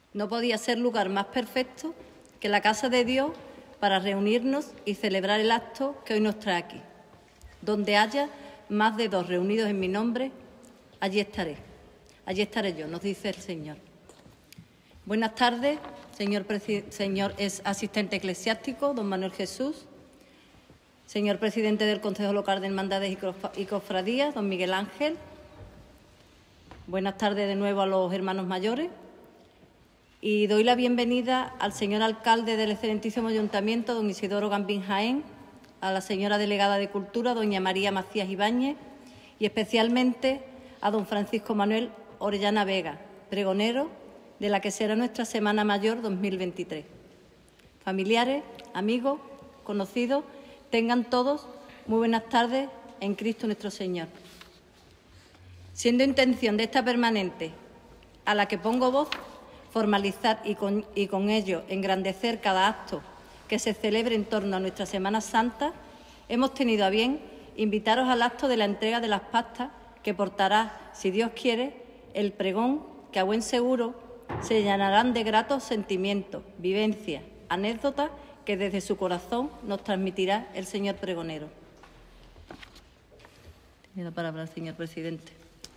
No podía ser lugar más perfecto que la casa de Dios para reunirnos y celebrar el acto que hoy nos trae aquí. Donde haya más de 2 reunidos en mi nombre, allí estaré yo, nos dice el Señor. Buenas tardes, señor asistente eclesiástico, don Manuel Jesús, señor presidente del Consejo Local de Hermandades y Cofradías, don Miguel Ángel. Buenas tardes de nuevo a los hermanos mayores. Y doy la bienvenida al señor alcalde del excelentísimo ayuntamiento, don Isidoro Gambín Jaén, a la señora delegada de Cultura, doña María Macías Ibáñez, y especialmente a don Francisco Manuel Orellana Vega, pregonero de la que será nuestra Semana Mayor 2023. Familiares, amigos, conocidos, tengan todos muy buenas tardes en Cristo nuestro Señor. Siendo intención de esta permanente a la que pongo voz, formalizar y con ello engrandecer cada acto que se celebre en torno a nuestra Semana Santa, hemos tenido a bien invitaros al acto de la entrega de las pastas que portará, si Dios quiere, el pregón que a buen seguro se llenarán de gratos sentimientos, vivencias, anécdotas que desde su corazón nos transmitirá el señor pregonero. Tiene la palabra el señor presidente.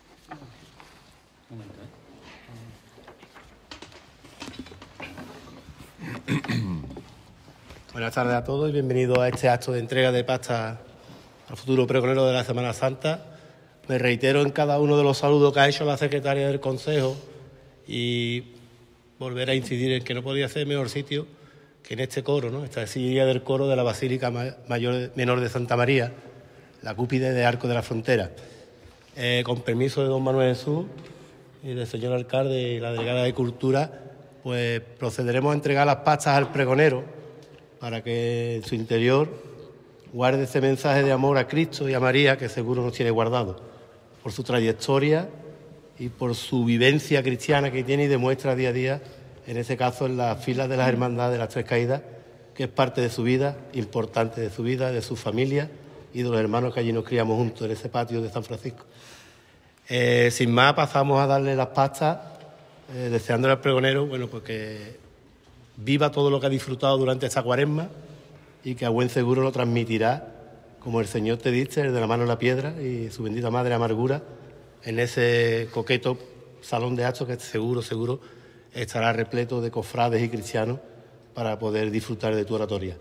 Buenas tardes a todos y bienvenidos a este acto de entrega de pastas al futuro pregonero de la Semana Santa. Me reitero en cada uno de los saludos que ha hecho la secretaria del Consejo y volver a incidir en que no podía ser mejor sitio que en este coro, ¿no? Esta silla del coro de la Basílica Menor de Santa María, la cúpide de Arco de la Frontera. Con permiso de don Manuel Jesús y del señor alcalde y la delegada de Cultura, pues procederemos a entregar las pastas al pregonero para que en su interior guarde ese mensaje de amor a Cristo y a María que seguro nos tiene guardado, por su trayectoria y por su vivencia cristiana que tiene y demuestra día a día, en ese caso en las filas de las hermandades de las Tres Caídas, que es parte de su vida, importante de su vida, de su familia y de los hermanos que allí nos criamos juntos en ese patio de San Francisco. Sin más, pasamos a darle las pastas, deseándole al pregonero, bueno, pues que viva todo lo que ha disfrutado durante esta Cuaresma y que a buen seguro lo transmitirá, como el Señor te dice, el de la mano en la piedra y su bendita Madre Amargura, en ese coqueto salón de actos que seguro estará repleto de cofrades y cristianos para poder disfrutar de tu oratoria.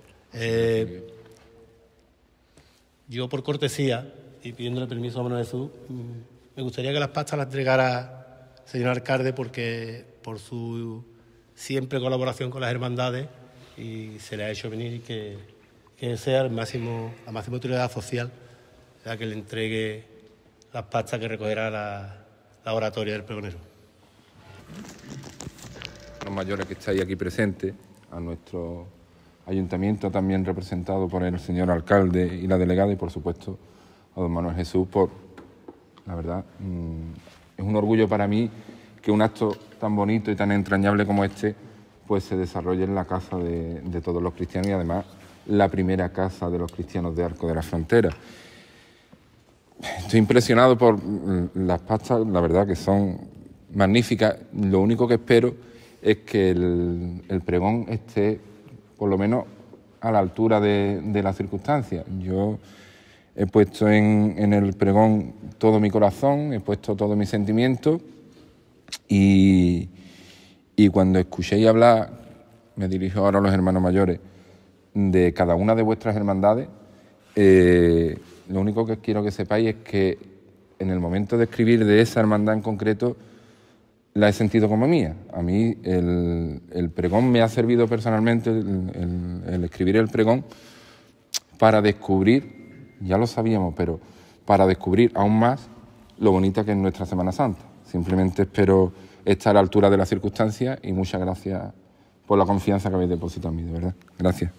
Yo, por cortesía y pidiéndole permiso a Manuel Jesús, me gustaría que las pastas las entregara el señor alcalde porque por su siempre colaboración con las hermandades y se le ha hecho venir y que sea la máxima autoridad social la que le entregue las pastas que recogerá la oratoria del pregonero. Los mayores que estáis aquí presentes, a nuestro ayuntamiento también representado por el señor alcalde y la delegada y por supuesto a don Manuel Jesús, la verdad, es un orgullo para mí que un acto tan bonito y tan entrañable como este pues se desarrolle en la casa de todos los cristianos y además la primera casa de los cristianos de Arco de la Frontera. Estoy impresionado por las pastas, la verdad que son magníficas. Lo único que espero es que el pregón esté por lo menos a la altura de las circunstancias. Yo he puesto en el pregón todo mi corazón, he puesto todo mi sentimiento y cuando escuchéis hablar, me dirijo ahora a los hermanos mayores, de cada una de vuestras hermandades, lo único que quiero que sepáis es que en el momento de escribir de esa hermandad en concreto, la he sentido como mía. A mí el pregón me ha servido personalmente, el escribir el pregón, para descubrir, ya lo sabíamos, pero para descubrir aún más lo bonita que es nuestra Semana Santa. Simplemente espero estar a la altura de las circunstancias y muchas gracias por la confianza que habéis depositado en mí, de verdad. Gracias.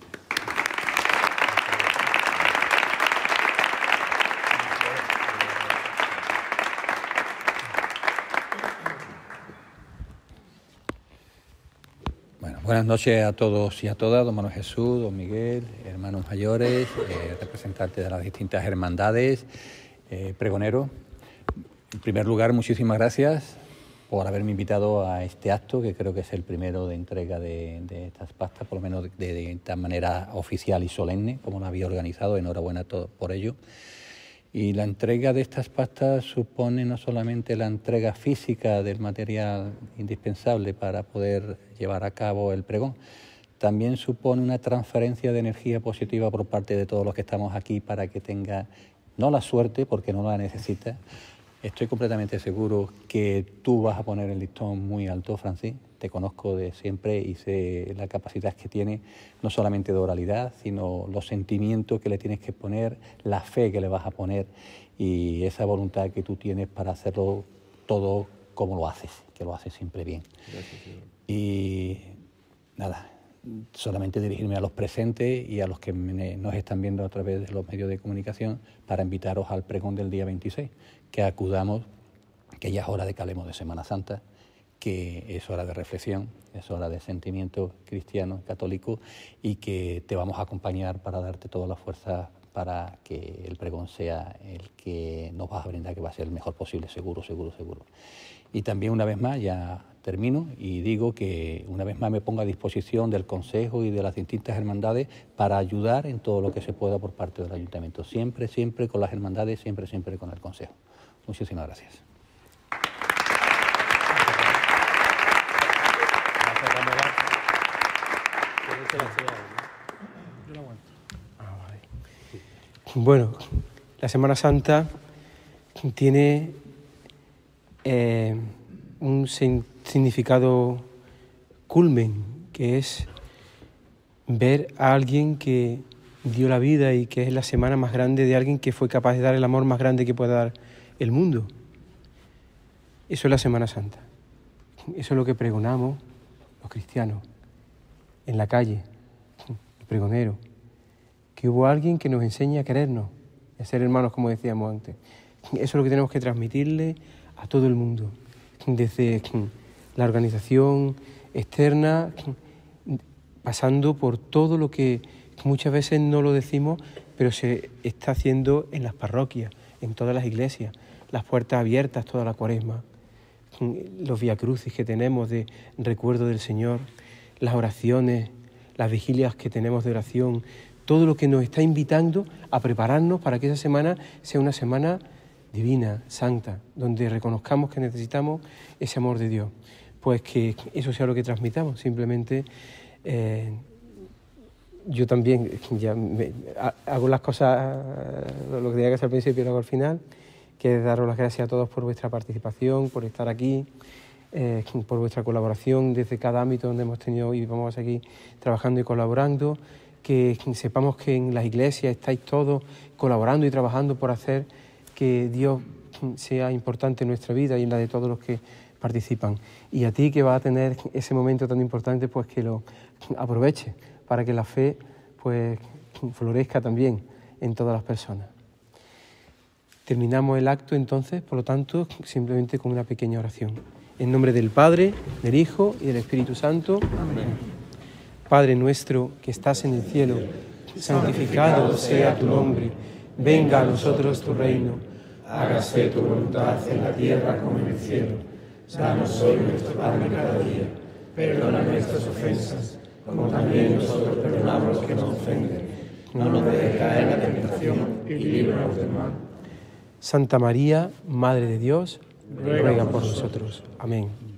Bueno, buenas noches a todos y a todas, don Manuel Jesús, don Miguel, hermanos mayores, representantes de las distintas hermandades, pregonero. En primer lugar, muchísimas gracias por haberme invitado a este acto, que creo que es el primero de entrega de estas pastas, por lo menos de esta manera oficial y solemne, como la había organizado. Enhorabuena a todos por ello. Y la entrega de estas pastas supone no solamente la entrega física del material indispensable para poder llevar a cabo el pregón, también supone una transferencia de energía positiva por parte de todos los que estamos aquí para que tenga, no la suerte, porque no la necesita. Estoy completamente seguro que tú vas a poner el listón muy alto, Francis. Te conozco de siempre y sé la capacidad que tienes, no solamente de oralidad, sino los sentimientos que le tienes que poner, la fe que le vas a poner y esa voluntad que tú tienes para hacerlo todo como lo haces, que lo haces siempre bien. Gracias, señor. Y nada, solamente dirigirme a los presentes y a los que nos están viendo a través de los medios de comunicación para invitaros al pregón del día 26, que acudamos, que ya es hora de que hablemos de Semana Santa, que es hora de reflexión, es hora de sentimiento cristiano, católico, y que te vamos a acompañar para darte todas las fuerzas para que el pregón sea el que nos vas a brindar, que va a ser el mejor posible, seguro, seguro, seguro. Y también una vez más, ya termino, y digo que una vez más me pongo a disposición del Consejo y de las distintas hermandades para ayudar en todo lo que se pueda por parte del Ayuntamiento. Siempre, siempre con las hermandades, siempre, siempre con el Consejo. Muchísimas gracias. Bueno, la Semana Santa tiene un significado culmen, que es ver a alguien que dio la vida y que es la semana más grande de alguien que fue capaz de dar el amor más grande que puede dar el mundo. Eso es la Semana Santa. Eso es lo que pregonamos los cristianos en la calle, el pregonero. Que hubo alguien que nos enseña a querernos, a ser hermanos, como decíamos antes. Eso es lo que tenemos que transmitirle a todo el mundo, desde la organización externa, pasando por todo lo que muchas veces no lo decimos, pero se está haciendo en las parroquias, en todas las iglesias, las puertas abiertas toda la Cuaresma, los viacrucis que tenemos de recuerdo del Señor, las oraciones, las vigilias que tenemos de oración, todo lo que nos está invitando a prepararnos para que esa semana sea una semana divina, santa, donde reconozcamos que necesitamos ese amor de Dios. Pues que eso sea lo que transmitamos. Simplemente yo también hago las cosas, lo que tenía que hacer al principio lo hago al final, que es daros las gracias a todos por vuestra participación, por estar aquí, por vuestra colaboración desde cada ámbito donde hemos tenido y vamos a seguir trabajando y colaborando. Que sepamos que en las iglesias estáis todos colaborando y trabajando por hacer que Dios sea importante en nuestra vida y en la de todos los que participan. Y a ti que vas a tener ese momento tan importante, pues que lo aproveches para que la fe pues florezca también en todas las personas. Terminamos el acto entonces, por lo tanto, simplemente con una pequeña oración. En nombre del Padre, del Hijo y del Espíritu Santo. Amén. Padre nuestro que estás en el cielo, santificado sea tu nombre. Venga a nosotros tu reino. Hágase tu voluntad en la tierra como en el cielo. Danos hoy nuestro pan de cada día. Perdona nuestras ofensas, como también nosotros perdonamos a los que nos ofenden. No nos dejes caer en la tentación y líbranos del mal. Santa María, Madre de Dios, ruega por nosotros. Amén.